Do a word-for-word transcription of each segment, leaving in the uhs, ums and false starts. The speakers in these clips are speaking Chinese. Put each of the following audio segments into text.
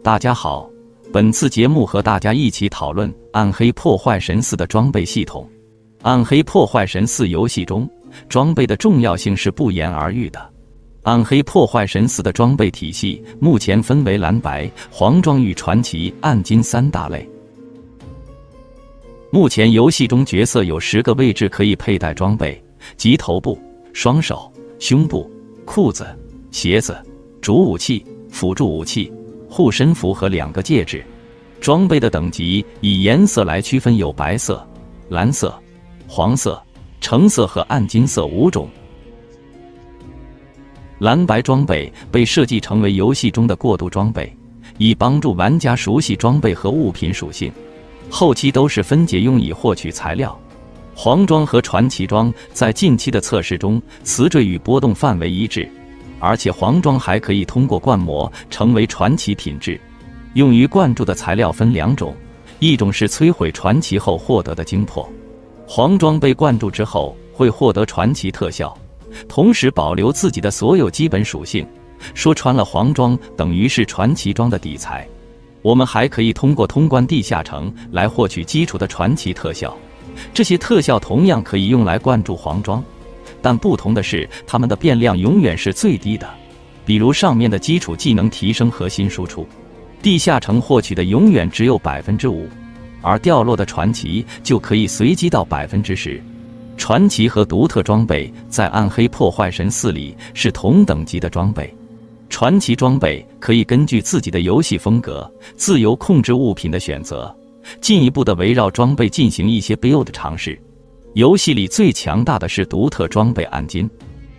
大家好，本次节目和大家一起讨论《暗黑破坏神四》的装备系统。《暗黑破坏神四》游戏中，装备的重要性是不言而喻的。《暗黑破坏神四》的装备体系目前分为蓝白、黄装与传奇、暗金三大类。目前游戏中角色有十个位置可以佩戴装备，即头部、双手、胸部、裤子、鞋子、主武器、辅助武器、护身符和两个戒指。装备的等级以颜色来区分，有白色、蓝色、黄色、橙色和暗金色五种。蓝白装备被设计成为游戏中的过渡装备，以帮助玩家熟悉装备和物品属性，后期都是分解用以获取材料。黄装和传奇装在近期的测试中，磁坠与波动范围一致，而且黄装还可以通过灌模成为传奇品质。用于灌注的材料分两种，一种是摧毁传奇后获得的精魄，黄装被灌注之后会获得传奇特效，同时保留自己的所有基本属性。说穿了，黄装等于是传奇装的底材。我们还可以通过通关地下城来获取基础的传奇特效，这些特效同样可以用来灌注黄装，但不同的是，它们的变量永远是最低的。比如上面的基础技能提升核心输出，地下城获取的永远只有 百分之五， 而掉落的传奇就可以随机到 百分之十。 传奇和独特装备在暗黑破坏神四里是同等级的装备。传奇装备可以根据自己的游戏风格自由控制物品的选择，进一步的围绕装备进行一些 build 尝试。游戏里最强大的是独特装备暗金。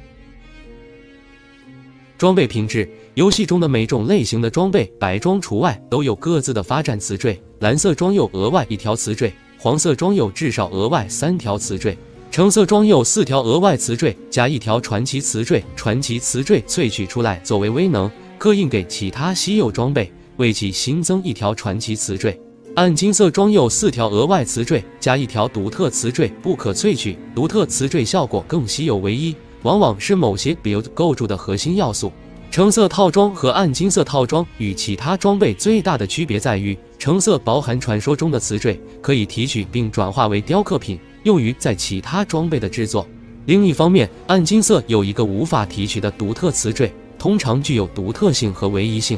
装备品质，游戏中的每种类型的装备，白装除外，都有各自的发展词缀。蓝色装有额外一条词缀，黄色装有至少额外三条词缀，橙色装有四条额外词缀加一条传奇词缀。传奇词缀萃取出来作为威能，刻印给其他稀有装备，为其新增一条传奇词缀。暗金色装有四条额外词缀加一条独特词缀，不可萃取，独特词缀效果更稀有唯一，往往是某些 build 构筑的核心要素。橙色套装和暗金色套装与其他装备最大的区别在于，橙色包含传说中的词缀，可以提取并转化为雕刻品，用于在其他装备的制作。另一方面，暗金色有一个无法提取的独特词缀，通常具有独特性和唯一性。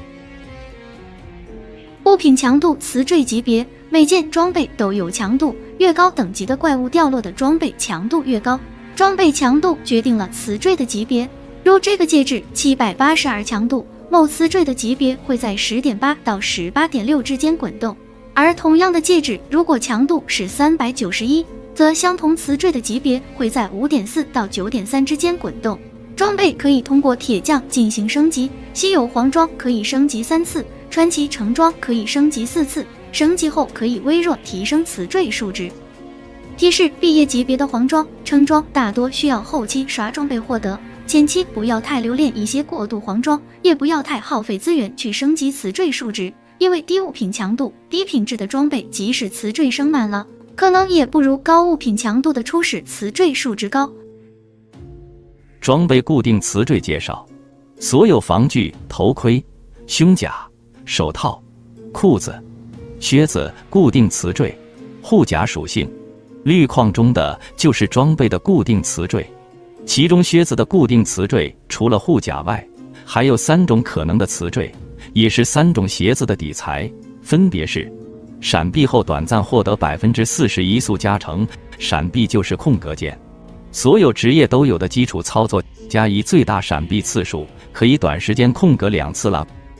物品强度词缀级别，每件装备都有强度，越高等级的怪物掉落的装备强度越高。装备强度决定了词缀的级别，如这个戒指七百八十二强度，某词缀的级别会在 十点八 到 十八点六 之间滚动，而同样的戒指如果强度是三百九十一，则相同词缀的级别会在 五点四 到 九点三 之间滚动。装备可以通过铁匠进行升级，稀有黄装可以升级三次，传奇橙装可以升级四次，升级后可以微弱提升词缀数值。提示：毕业级别的黄装、橙装大多需要后期刷装备获得，前期不要太留恋一些过渡黄装，也不要太耗费资源去升级词缀数值，因为低物品强度、低品质的装备即使词缀升满了，可能也不如高物品强度的初始词缀数值高。 装备固定词缀介绍：所有防具、头盔、胸甲、手套、裤子、靴子固定词缀。护甲属性，绿框中的就是装备的固定词缀，其中靴子的固定词缀除了护甲外，还有三种可能的词缀，也是三种鞋子的底材，分别是：闪避后短暂获得 百分之四十 移速加成，闪避就是空格键，所有职业都有的基础操作加一最大闪避次数，可以短时间空格两次了。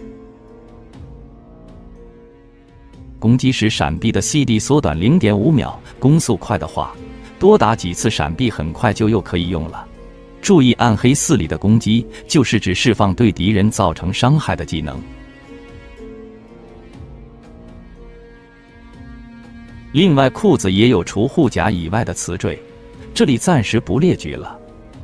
攻击时闪避的 C D 缩短 零点五秒，攻速快的话，多打几次闪避很快就又可以用了。注意，暗黑四里的攻击就是指释放对敌人造成伤害的技能。另外，裤子也有除护甲以外的词缀，这里暂时不列举了。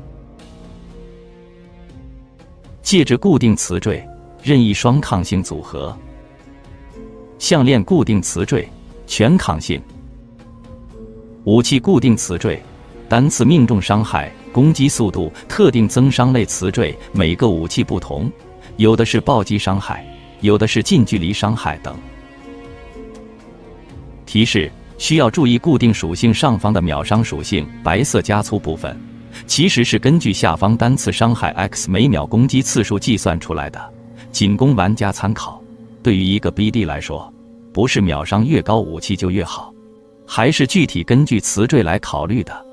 戒指固定词缀，任意双抗性组合。项链固定词缀，全抗性。武器固定词缀，单次命中伤害、攻击速度、特定增伤类词缀，每个武器不同，有的是暴击伤害， 有的是近距离伤害等。提示：需要注意固定属性上方的秒伤属性白色加粗部分，其实是根据下方单次伤害 X 每秒攻击次数计算出来的，仅供玩家参考。对于一个 B D 来说，不是秒伤越高武器就越好，还是具体根据词缀来考虑的。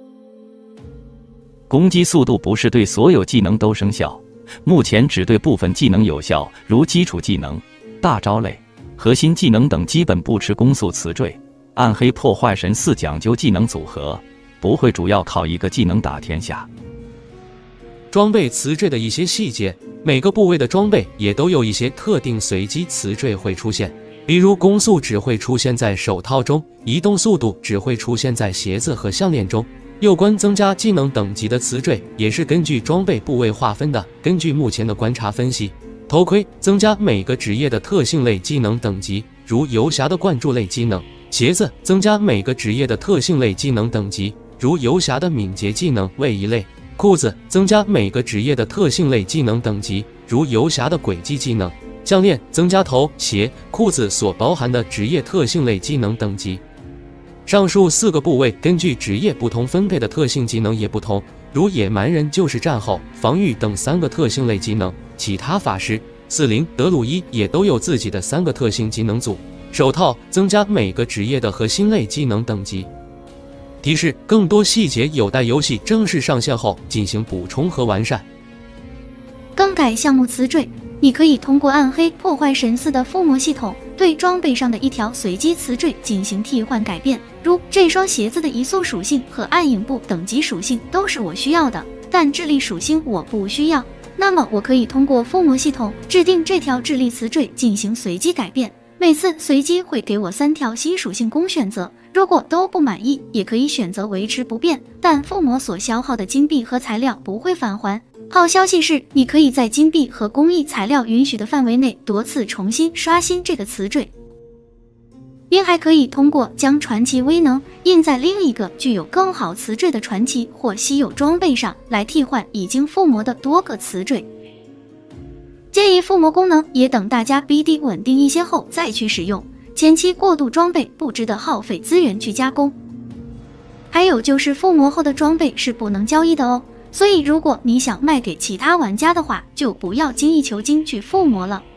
攻击速度不是对所有技能都生效，目前只对部分技能有效，如基础技能、大招类、核心技能等基本不吃攻速词缀。暗黑破坏神四讲究技能组合，不会主要靠一个技能打天下。 装备词缀的一些细节，每个部位的装备也都有一些特定随机词缀会出现，比如攻速只会出现在手套中，移动速度只会出现在鞋子和项链中。有关增加技能等级的词缀也是根据装备部位划分的。根据目前的观察分析，头盔增加每个职业的特性类技能等级，如游侠的灌注类技能；鞋子增加每个职业的特性类技能等级，如游侠的敏捷技能位移类；裤子增加每个职业的特性类技能等级，如游侠的轨迹技能；项链增加头、鞋、裤子所包含的职业特性类技能等级。上述四个部位根据职业不同分配的特性技能也不同，如野蛮人就是战后、防御等三个特性类技能，其他法师、四灵、德鲁伊也都有自己的三个特性技能组。手套增加每个职业的核心类技能等级。提示：更多细节有待游戏正式上线后进行补充和完善。 更改项目词缀，你可以通过暗黑破坏神四的附魔系统对装备上的一条随机词缀进行替换改变，如这双鞋子的移速属性和暗影步等级属性都是我需要的，但智力属性我不需要，那么我可以通过附魔系统制定这条智力词缀进行随机改变，每次随机会给我三条新属性供选择，如果都不满意也可以选择维持不变，但附魔所消耗的金币和材料不会返还。好消息是，你可以在金币和工艺材料允许的范围内多次重新刷新这个词缀，并还可以通过将传奇威能印在另一个具有更好词缀的传奇或稀有装备上来替换已经附魔的多个词缀。建议附魔功能也等大家 B D 稳定一些后再去使用，前期过渡装备不值得耗费资源去加工。还有就是附魔后的装备是不能交易的哦，所以如果你想卖给其他玩家的话，就不要精益求精去附魔了。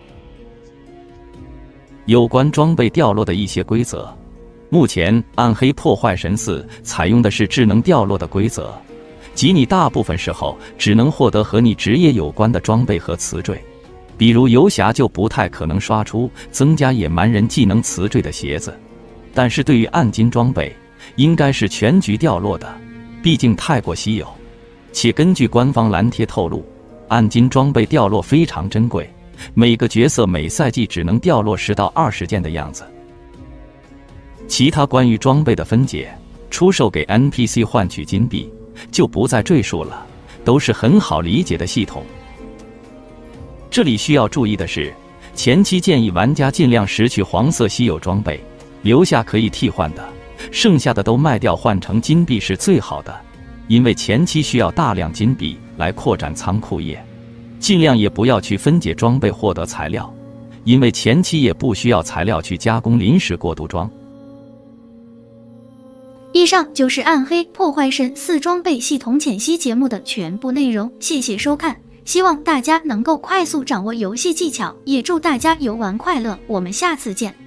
有关装备掉落的一些规则，目前暗黑破坏神四采用的是智能掉落的规则，即你大部分时候只能获得和你职业有关的装备和词缀，比如游侠就不太可能刷出增加野蛮人技能词缀的鞋子，但是对于暗金装备应该是全局掉落的，毕竟太过稀有。且根据官方蓝贴透露，暗金装备掉落非常珍贵，每个角色每赛季只能掉落十到二十件的样子。其他关于装备的分解、出售给 N P C 换取金币就不再赘述了，都是很好理解的系统。这里需要注意的是，前期建议玩家尽量拾取黄色稀有装备，留下可以替换的，剩下的都卖掉换成金币是最好的，因为前期需要大量金币来扩展仓库页。尽量也不要去分解装备获得材料，因为前期也不需要材料去加工临时过渡装。 以上就是暗黑破坏神四装备系统解析节目的全部内容，谢谢收看，希望大家能够快速掌握游戏技巧，也祝大家游玩快乐，我们下次见。